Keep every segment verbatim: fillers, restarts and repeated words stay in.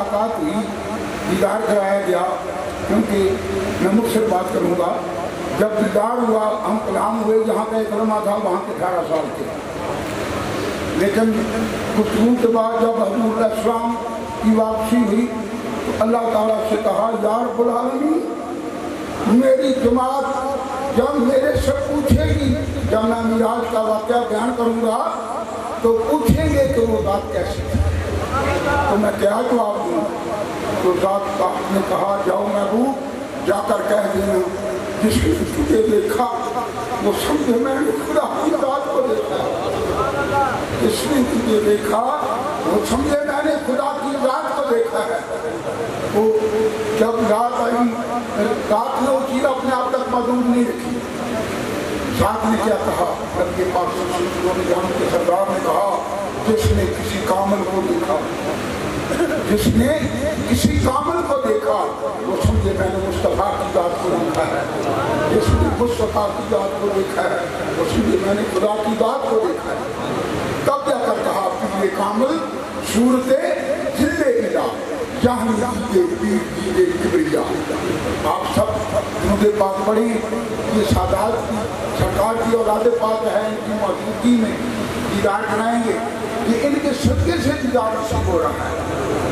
ملاقات ہوئی، دیدار کرایا گیا، کیونکہ میں مجھ سے بات کروں گا، جب دیدار ہوا ہم کلام ہوئے، جہاں کا اکرما تھا وہاں کے اٹھارہ سال کے، لیکن گفتگو کے بعد جب حضور علیہ السلام کی واپسی ہوئی تو اللہ تعالیٰ سے کہا یا رب العالمین میری جماعت جب میرے سے پوچھے گی، جب میں معراج کا واقعہ بیان کروں گا تو پوچھیں گے کہ وہ ذات کیسی ہے، تو میں کیا جواب دوں؟ تو ذات کا نے کہا جاؤ محبوب جا کر کہہ دینا جس نے تجھے دیکھا وہ سمجھے میں نے خدا کی ذات کو دیکھا ہے، جس نے تجھے دیکھا وہ سمجھے میں نے خدا کی ذات کو دیکھا ہے۔ وہ جب رات آئی، رات نے وہ چیز اپنے آپ تک محدود نہیں رکھی، ذات نے کیا کہا؟ نبی پاک صلی اللہ علیہ وسلم کے سردار نے کہا جس نے کسی کامل کو دیکھا، جس نے کسی کامل کو دیکھا وہ سمجھے میں نے مصطفیٰ کی ذات کو دیکھا ہے، جس نے مصطفیٰ کی ذات کو دیکھا ہے وہ سمجھے میں نے خدا کی ذات کو دیکھا ہے۔ تب جا کر کہا پیر کامل صورت ذل الہ جہاں دیدے پیر دیدے کبریا۔ آپ سب درود پاک پڑھی، یہ سادات سرکار کی اولاد پاک ہے، ان کی موجودگی میں دیدار کرائیں گے کہ ان کے صدقے سے دیدار نصیب ہو رہا ہے۔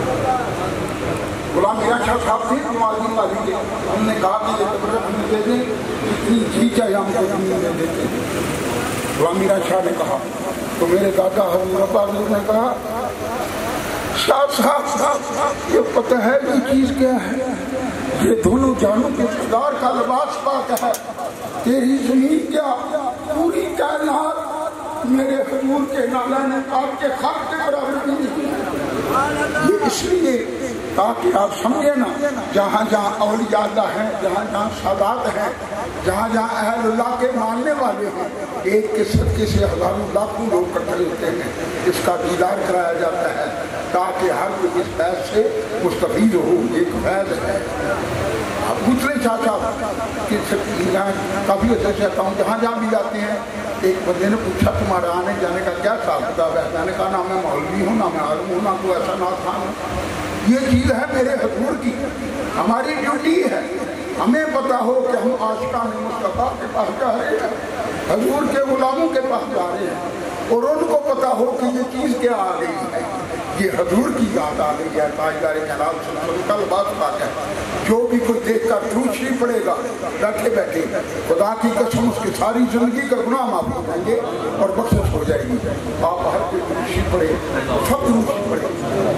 غلام میاں شاہ صاحب تھے معاذین والی کے، ہم نے کہا کہ یہ تبرک ہمیں دے دیں، اتنی جی چاہے ہم کو زمین میں دیتے۔ غلام میاں شاہ نے کہا تو میرے دادا حضور ابا حضور نے کہا شاہ صاحب یہ پتہ ہے یہ چیز کیا ہے؟ یہ دونوں جانوں کے سردار کا لباس پاک ہے، تیری زمین کیا پوری کائنات میرے حضور کے نالان پاک کے خاک کے برابر نہیں ہے۔ یہ اس لیے تاکہ آپ سمجھے نا، جہاں جہاں اولیاء اللہ ہیں، جہاں جہاں سادات ہیں، جہاں جہاں اہل اللہ کے ماننے والے ہیں، ایک کے صدقے سے ہزاروں لاکھوں لوگ اکٹھے ہوتے ہیں، اس کا دیدار کرایا جاتا ہے تاکہ ہر کوئی اس فیض سے مستفید ہو۔ ایک فیض ہے، آپ پوچھ رہے چاچا کہ کافی اچھے سے آتا ہوں، جہاں جہاں بھی جاتے ہیں، ایک بندے نے پوچھا تمہارا آنے جانے کا کیا حساب کتاب ہے؟ میں نے کہا نہ میں مولوی ہوں، نہ میں عالم ہوں، نہ کوئی ایسا نعت خان ہوں، یہ چیز ہے میرے حضور کی، ہماری ڈیوٹی ہے، ہمیں پتا ہو کہ ہم عاشقان مصطفیٰ کے پاس جا رہے ہیں، حضور کے غلاموں کے پاس جا رہے ہیں، اور ان کو پتا ہو کہ یہ چیز کیا آ گئی ہے، یہ حضور کی یاد آ گئی ہے، تاجدار کلام صلی اللہ علیہ وسلم کا لباس پاک ہے۔ جو بھی کوئی دیکھ کر ٹوٹ نہیں پڑے گا بیٹھے بیٹھے، خدا کی قسم اس کی ساری زندگی کا گناہ معاف ہو جائیں گے اور بخشش ہو جائے گی۔ آپ ہر کوئی خوشی پڑے، سب خوشی پڑے۔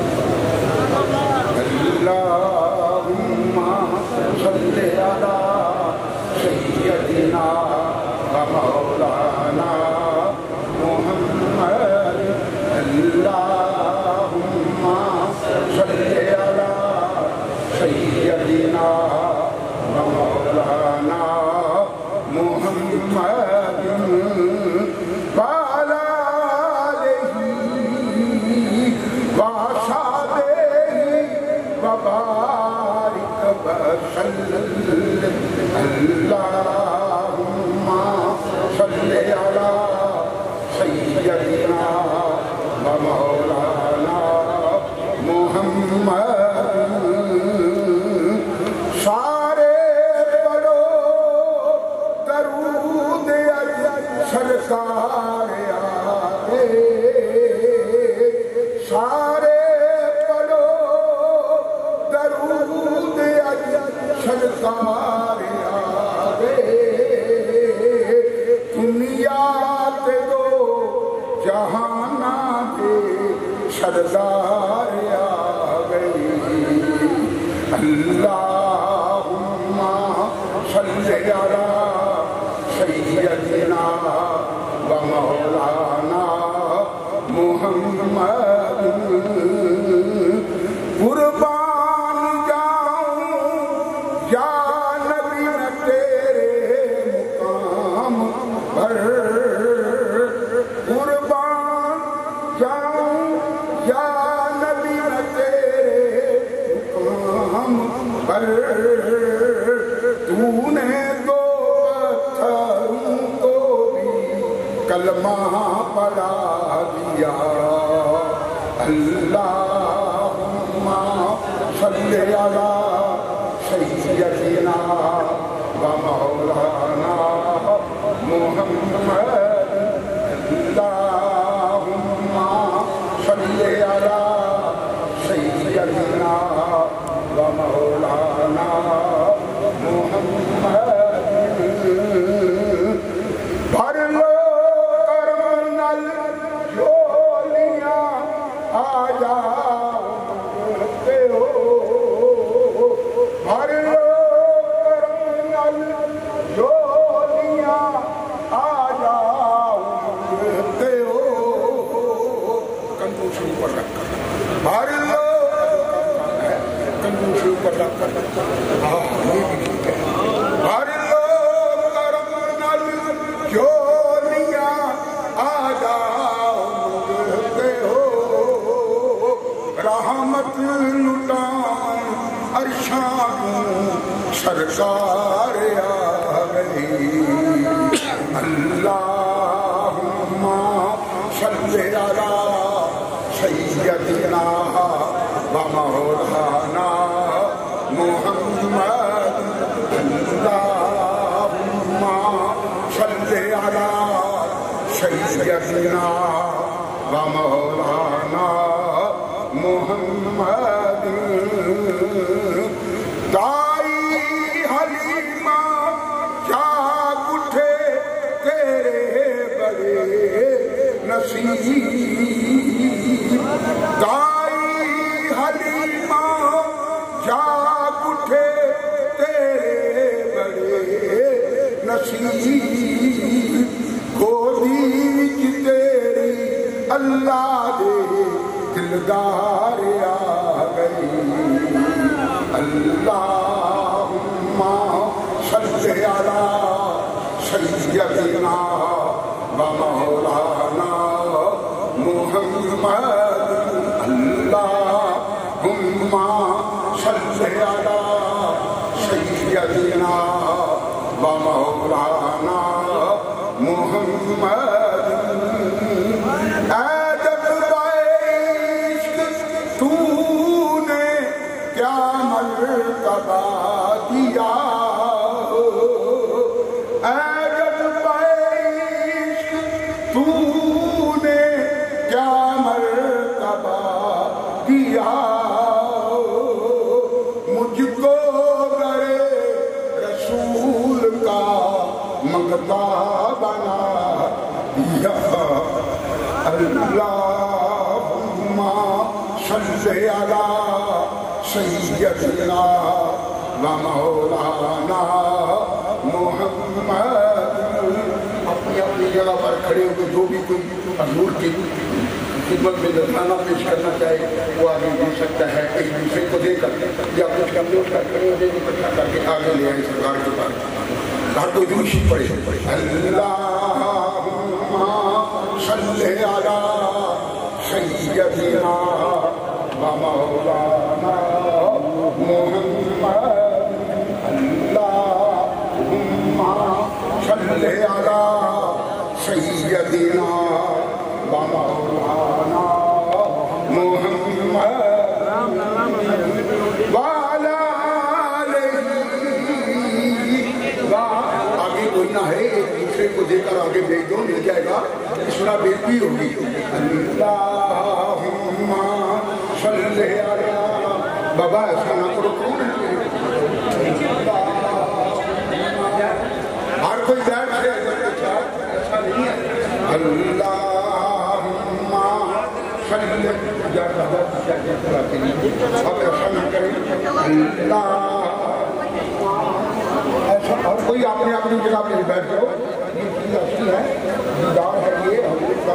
اللہم صلی علی سیدنا و مولانا محمد، اللہم صلی علی سیدنا و مولانا محمد وعلی آلہ وصحبہ وبارک وسلم۔ اللہم صلی علی سیدنا و مولانا محمد۔ سارے پڑھو درود سرکار آگے، سارے پڑھو درود سرکار آگے، دنیا کے دو جہانا کے سردار آ گئی۔ اللہم صلی علی سیدنا و مولانا محمد۔ قربان جاؤں یا نبی میں تیرے مقام پر، قربان جاؤں یا نبی میں تیرے مقام پر، تو نے تو پتھروں کو بھی کلمہ پڑھا دیا۔ اللہم صل على سيدنا ومولانا محمد اللهم صل على سيدنا ومولانا محمد بھر لو کرم نال جھولیاں آ جاؤ منگتے ہو بھر لو کرم نال جھولیاں آ جاؤ منگتے ہو کنجوسی اوپر رکھ کر بھر لو کنجوسی اوپر رکھ کر ہاں یہ بھی ٹھیک ہے بھر لو کرم نال جھولیاں آ جاؤ منگتے ہو رحمت لٹان عرشاں سرکار آ گئی اللہم صل علی سیدنا ومولانا محمد اللہم صل علی سیدنا ومولانا محمد دائی حلیمہ جاگ اٹھے تیرے بڑے نصیب دائی حلیمہ جاگ اٹھے تیرے بڑے نصیب گودی وچ تیری اللہ دے دلدار آ گئی اللہم صل علی سیدنا ومولانا محمد اللہم صل علی سیدنا ومولانا محمد مرتبہ دیا اے جذب عشق تو نے کیا مرتبہ دیا مجھ کو در رسول کا منگتا بنا دیا اللہم صل علی سیدنا ومولانا محمد اپنی اپنی جگہ پر کھڑے ہوئے جو بھی کوئی حضور کی خدمت میں نذرانہ پیش کرنا چاہے وہ آگے بڑھ سکتا ہے ایک دوسرے کو دے کر یا کچھ کمزور کر کھڑے ہوئے اکٹھا کر کے آگے لے آئے سرکار کے پاس ہر کوئی دوشی پڑے اللہم صل علی سیدنا ومولانا محمد اللہم صل علی سیدنا ومولانا محمد وعلی آلہ آگے کوئی نہ ہے ایک دوسرے کو دے کر آگے بھیج دو مل جائے گا اس طرح بےتی ہوگی اللہم صل علی بابا ایسا نہ کرو کون ہے ہر کوئی بیٹھ ہے ایسا نہیں ہے اللہم صل اب ایسا نہ کریں اللہ ایسا اور کوئی اپنی اپنی جگہ پہ بیٹھ جاؤ یہ چیز اچھی ہے دیدار ہے یہ حضور کا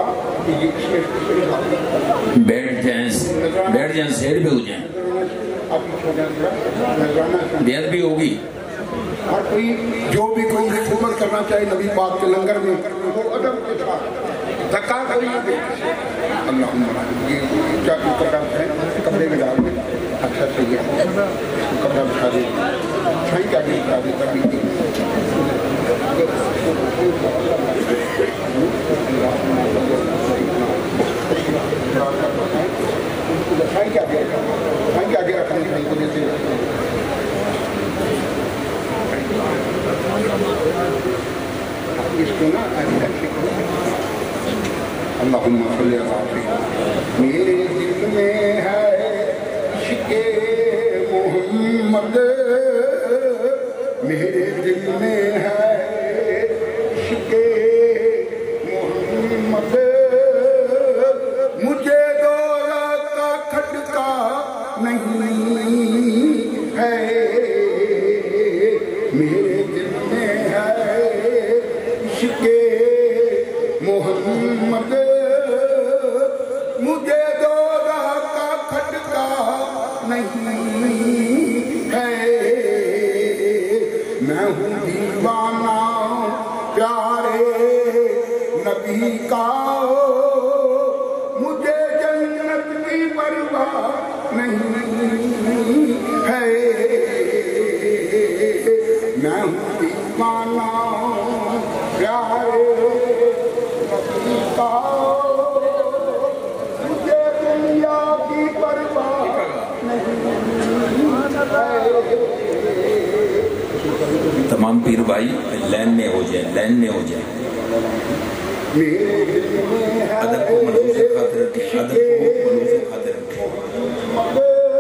بیٹھ جائیں بیٹھ جائیں سیر بھی ہو جائیں بیعت بھی ہوگی ہر کوئی جو بھی کوئی خدمت کرنا چاہے نبی پاک کے لنگر میں وہ ادب کے ساتھ دھکا کوئی نہیں دے اللہم یہ کیا کپڑا ہے کپڑے میں ڈال دیں اچھا صحیح ہے کپڑا بچھا دیں صحیح کیا نہیں بچھا دیں کبھی بھائی کیا کیا بھائی کیا کیا رکھنے بھائی کو دیتے اس کو نا اللہم صلی اللہ علیہ میرے دل میں ہے عشق محمد میرے دل میں ہے عشق محمد مجھے دورہ کا کھٹکا نہیں ہے میرے دل میں ہے عشق محمد مجھے دورہ کا کھٹکا نہیں ہے میں ہوں دیوانہ پیارے نبی کا مجھے جنت کی پرواہ نہیں ہے میں ہوں دیوانہ پیارے نبی کا مجھے دنیا کی پرواہ نہیں ہے تمام پیر بھائی لین میں ہو جائیں لین میں ہو جائیں ادب کو ملحوظ خاطر رکھیں ادب کو ملحوظ خاطر رکھیں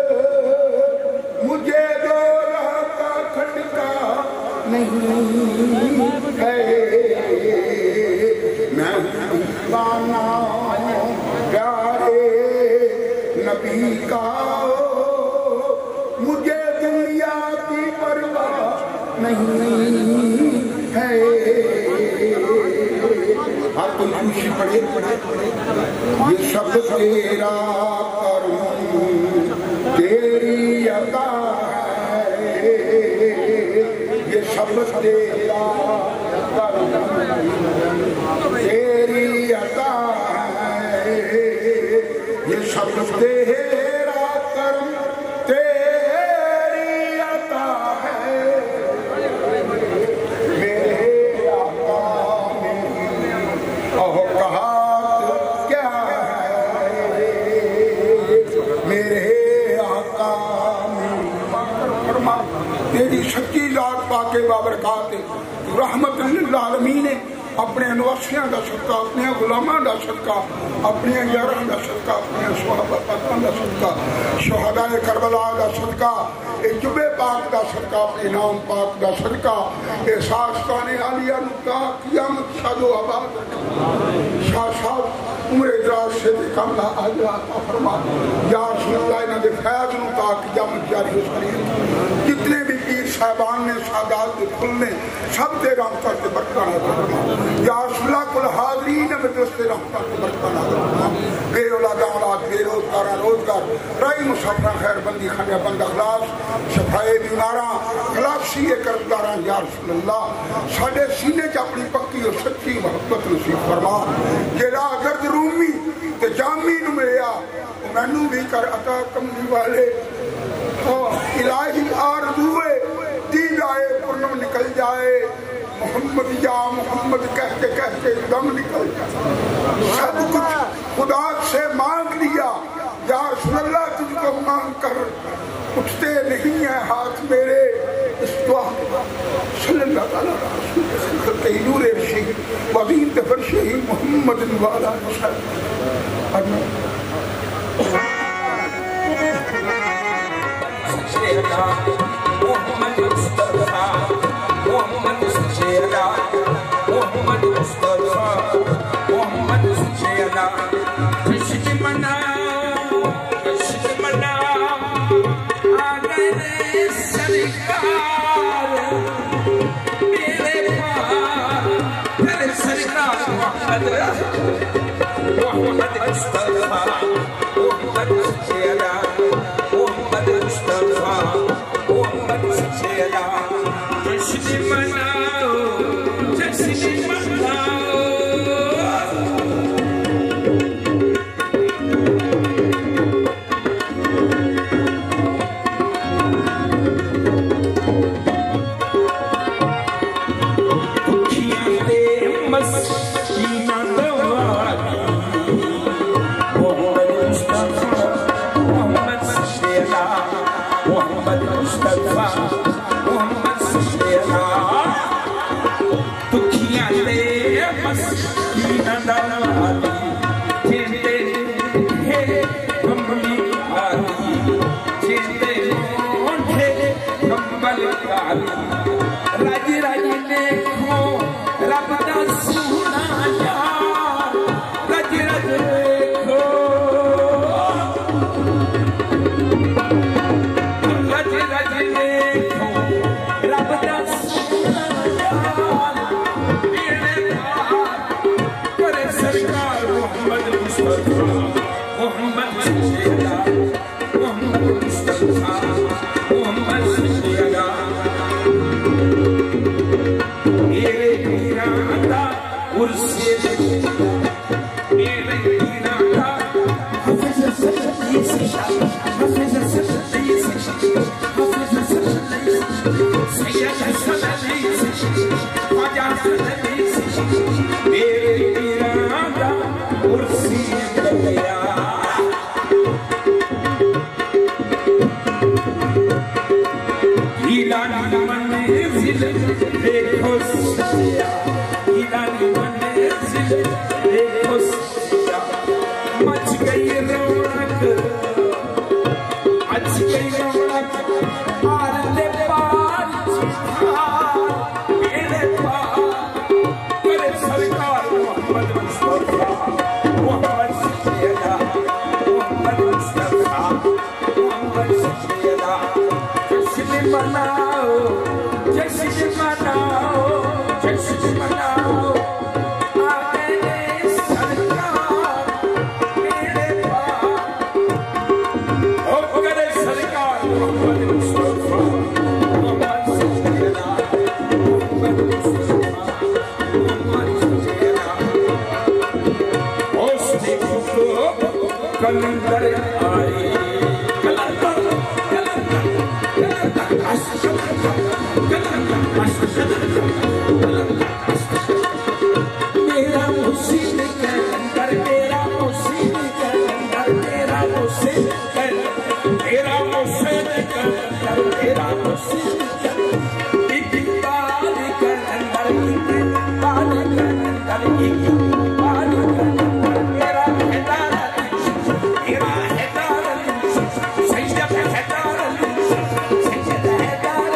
مجھے دورہ کا کھٹکا نہیں ہے میں دیوانہ پیارے نبی کا مجھے دنیا کی پرواہ نہیں ہے ہر کوئی خوشی پڑے یہ سب تیرا کرم تیری عطا ہے یہ سب تیرا کرم تیری عطا ہے یہ سب تیرا کرم تیری عطا ہے میرے آقا میری اوقات کیا ہے میرے آقا میری فرما تیری سچی ذات پاک بابرکات رحمت للعالمین اپنے انواسیاں دا صدقہ اپنے غلاماں دا صدقہ اپنے یاراں دا صدقہ اپنے صحابہ پاکاں دا صدقہ شہداء کربلا دا صدقہ جبے پاک دا صدقہ اپنے نام پاک دا صدقہ احساس کانے عالیہ نکا قیامت شاد و آباد شاہ صاحب عمر ادراس سے کاملہ آجلہ عطا فرما یا رسول اللہ انہاں دے فیض نکا قیامت جاری ہو سکتی جتنے بھی پیر صاحبان نے سادات دے کھل نے سب دے رحمت کے برکتاں عطا فرما یا رسول اللہ کل حاضرین مدرسے رحمت کے برکتاں عطا فرما بے اولاد اولاد بے روزگار روزگار رائی مسافر خیر بندی خانیہ بند اخلاص شفائے بیماراں خلاصی کرداراں یا رسول اللہ ساڑھے سینے چ اپنی پکی اور سچی محبت نصیب فرما جیڑا گرد رومی تے جامی نو ملیا مینو بھی کر عطا کملی والے الہی آرزوئے دی جائے پرنم نکل جائے محمد یا محمد کہتے کہتے دم نکل جائے سب کچھ خدا سے مانگ لیا یا رسول اللہ تجھ کو مانگ کر اٹھتے نہیں ہیں ہاتھ میرے اس دعا صلی اللہ تعالیٰ رسول خلق نور رشید وزین تفر شہید محمد والا وسلم محمد مصطفیٰ محمد سچیدہ محمد مصطفیٰ محمد سچیدہ خوشی مناؤ خوشی مناؤ آگئے سرکار میرے پاس میرے سرکار محمد محمد مصطفیٰ محمد سچیدہ محمد مصطفیٰ محمد سچیدہ جشن مناؤ جشن مناؤ دکھیاں دے مسکینہ دوائی مصطفیٰ محمد سیدہ دکھیاں لے مسکین دلوالی جیندے ہے کمبلی آلی جیندے مونٹھے کمبل کالی رج رج دیکھو رب دا سونا یار رج رج دیکھو رج رج دیکھو رب دا سونا یار میرے پار کرے سرکار محمد مصطفیٰ محمد سیدہ محمد مصطفیٰ محمد سیدہ میرے پیرانا عرصے میرے پیرانا حفظ سجدی سے حفظ سجدی سے حفظ سجدی سے سید سجدی سے خواجہ سجدی سے میرے پیرانا عرصے گیا ہیلانی منزل دیکھو سیا ہیلانی منزل دیکھو سیا مچ گئی رونق مچ گئی رونق آر دے پار چھار میرے پار کرے سرکار محمد مصطفیٰ محمد سیدہ محمد مصطفیٰ محمد سیدہ جشن مناؤ جشن مناؤ جشن مناؤ آگے سرکار میرے پار او کرے سرکار محمد مصطفیٰ محمد سیدہ محمد مصطفیٰ محمد سیدہ اس دیکھو تو کلندر آئے کلندر کلندر میرا مسیح کلندر میرا مسیح کلندر میرا مسیح کلندر میرا مسیح کلندر میرا مسیح کلندر ایک بار کلندر ایک بار کلندر ایک بار کلندر میرا حیدر میرا حیدر سید حیدر سید حیدر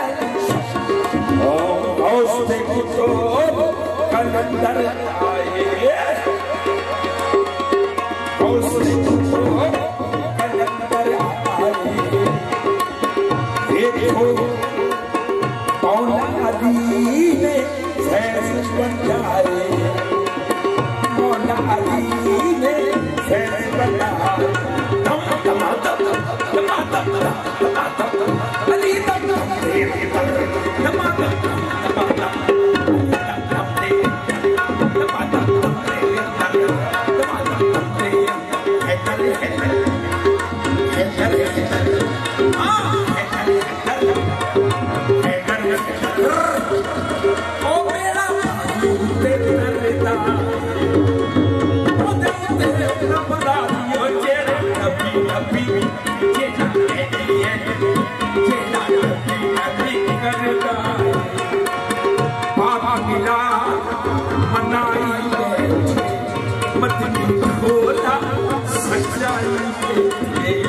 اوس دیکھو تو کلندر آئے اوس دیکھو تو کلندر آئے دیکھو مولا علی نے فیض بنائے مولا علی نے فیض بنائے دم دم دم دم دم دم علی دم دم دم دم دم منائی مدنی کھولا سچائی کے